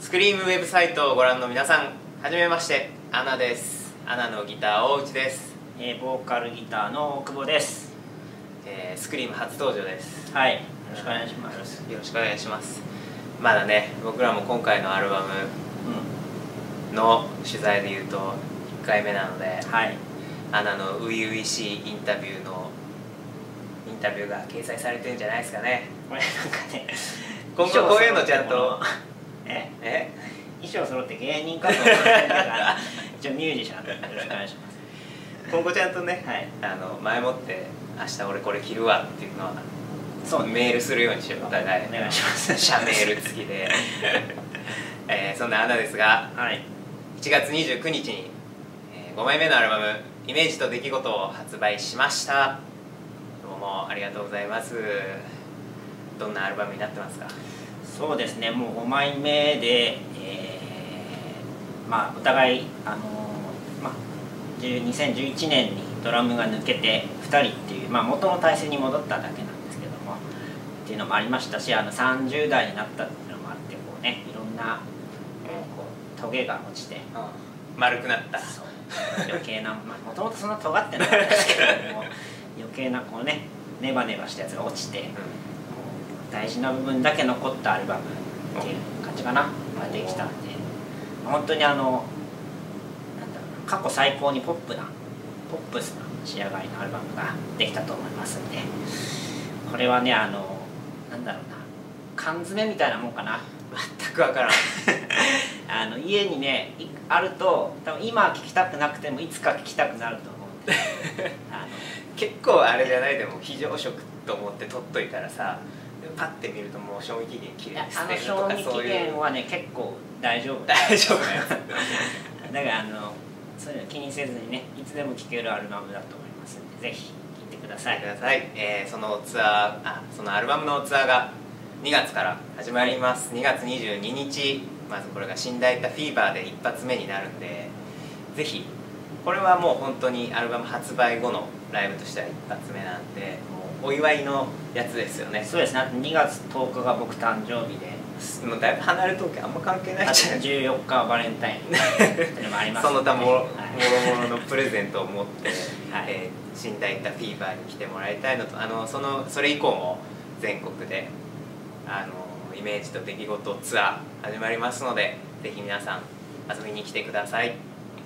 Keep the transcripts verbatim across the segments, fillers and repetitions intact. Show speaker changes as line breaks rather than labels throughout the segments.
スクリームウェブサイトをご覧の皆さん、はじめまして、アナです。アナのギター大内です。
えー、ボーカルギターの大久保です。
えー、スクリーム初登場です。
はい、よろしくお願いします。
よろしくお願いします。まだね、僕らも今回のアルバムの取材でいうといっかいめなので、
はい、
アナの初々しいインタビューのインタビューが掲載されてるんじゃないですかね。
これなんかね、
今後こういうのちゃんと
え
え
衣装揃って芸人かと思ってたから一応ミュージシャンでよろしくお願いします。
今後ちゃんとね、
はい、
あの前もって明日俺これ着るわっていうのは
そう、ね、
メールするようにしよう。お互い
お願いします。
社メール付きで、えー、そんなアナですが、
はい、
いちがつにじゅうくにちに、えー、ごまいめのアルバム「イメージと出来事」を発売しました。どうもありがとうございます。どんなアルバムになってますか？
そうですね、もうごまいめで、えー、まあお互いあのー、まあにせんじゅういちねんにドラムが抜けてふたりっていう、まあ、元の体制に戻っただけなんですけどもっていうのもありましたし、あのさんじゅうだいになったっていうのもあって、こうね、いろんなこうトゲが落ちて
丸くなった。
そう余計な、まあもともとそんな尖ってなかったんですけども余計なこうね、ネバネバしたやつが落ちて、うん、大事な部分だけ残ったアルバムっていう感じかな、ができたんで、本当にあのなんだろうな、過去最高にポップなポップスな仕上がりのアルバムができたと思いますんで、これはね、あのなんだろうな、缶詰みたいなもんかな。
全く分からん
あの家にねあると多分今は聴きたくなくてもいつか聴きたくなると思うんであの
結構あれじゃない？でも非常食と思って取っといたらさ、パッて見るともう賞味期限切れて捨てるとか、
あの賞味期限はね結構大丈夫
大丈夫なやつ
だからあのそういうの気にせずにね、いつでも聴けるアルバムだと思いますんで、ぜひ聴いてください。
ください。えー、そのツアーあそのアルバムのツアーがにがつから始まります。にがつにじゅうににち、まずこれが新大田フィーバーで一発目になるんで、ぜひこれはもう本当にアルバム発売後のライブとしては一発目なんで、もうお祝いのやつですよね。
そうですね。にがつとおかが僕誕生日で、
もうだいぶ離れとけあんま関係ないじゃん。
じゅうよっかはバレンタインってのもありますので、
その他もろ
はい
もろのプレゼントを持って、はい、えー、新大田フィーバーに来てもらいたいのと、あのそのそれ以降も全国であのイメージと出来事ツアー始まりますので、ぜひ皆さん遊びに来てください。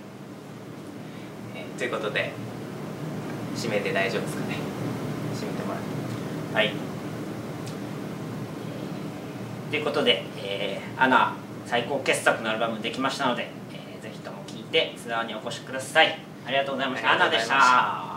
えー、ということで締めて大丈夫ですかね？締めてもらって。
はい。ということで、えー、アナ最高傑作のアルバムできましたので、えー、ぜひとも聴いてツアーにお越しください。ありがとうございました。アナでした。